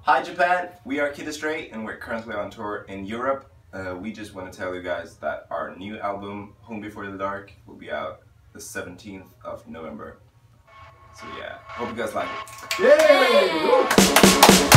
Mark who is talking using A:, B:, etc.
A: Hi Japan, we are Lead Astray and we're currently on tour in Europe. We just want to tell you guys that our new album, Home Before the Dark, will be out the 17th of November. So yeah, hope you guys like it. Yay!